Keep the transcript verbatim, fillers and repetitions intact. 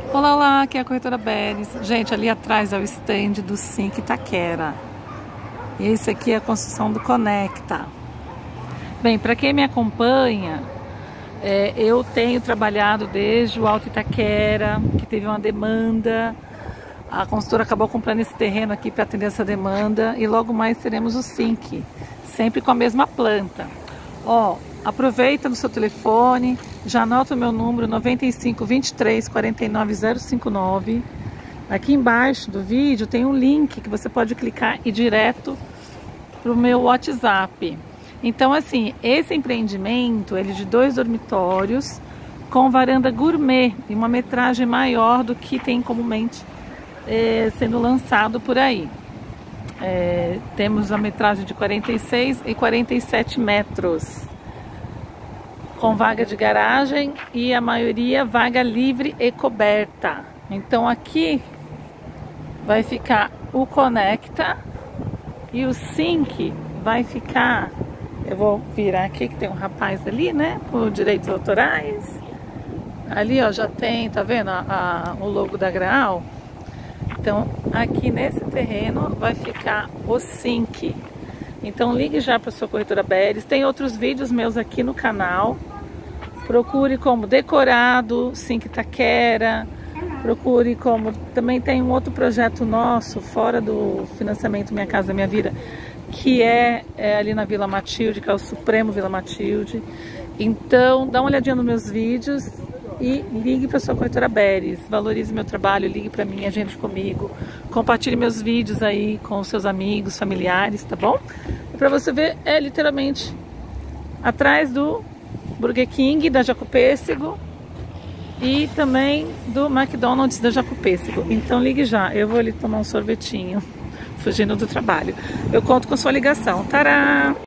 Olá, olá, aqui é a corretora Beres. Gente, ali atrás é o stand do Sync Itaquera. E esse aqui é a construção do Conecta. Bem, para quem me acompanha, é, eu tenho trabalhado desde o Alto Itaquera, que teve uma demanda. A construtora acabou comprando esse terreno aqui para atender essa demanda. E logo mais teremos o Sync, sempre com a mesma planta. Ó, aproveita no seu telefone, já anota o meu número nove cinco, vinte e três, quarenta e nove, zero cinco nove. Aqui embaixo do vídeo tem um link que você pode clicar e ir direto para o meu WhatsApp. Então, assim, esse empreendimento ele é de dois dormitórios com varanda gourmet e uma metragem maior do que tem comumente é, sendo lançado por aí. É, temos a metragem de quarenta e seis e quarenta e sete metros, com vaga de garagem e a maioria vaga livre e coberta. Então aqui vai ficar o Conecta e o Sync vai ficar, eu vou virar aqui que tem um rapaz ali, né, por direitos autorais. Ali ó, já tem, tá vendo a, a, o logo da Graal? Então aqui nesse terreno vai ficar o Sync. Então ligue já para sua corretora Beres. Tem outros vídeos meus aqui no canal. Procure como Decorado, Sync Itaquera. Procure como... Também tem um outro projeto nosso, fora do financiamento Minha Casa Minha Vida, que é, é ali na Vila Matilde, que é o Supremo Vila Matilde. Então dá uma olhadinha nos meus vídeos e ligue para sua corretora Beres. Valorize meu trabalho, ligue para mim, agende comigo. Compartilhe meus vídeos aí com seus amigos, familiares, tá bom? Para você ver, é literalmente atrás do Burger King da Jacopêssego e também do McDonald's da Jacopêssego. Então ligue já, eu vou ali tomar um sorvetinho, fugindo do trabalho. Eu conto com sua ligação. Tará!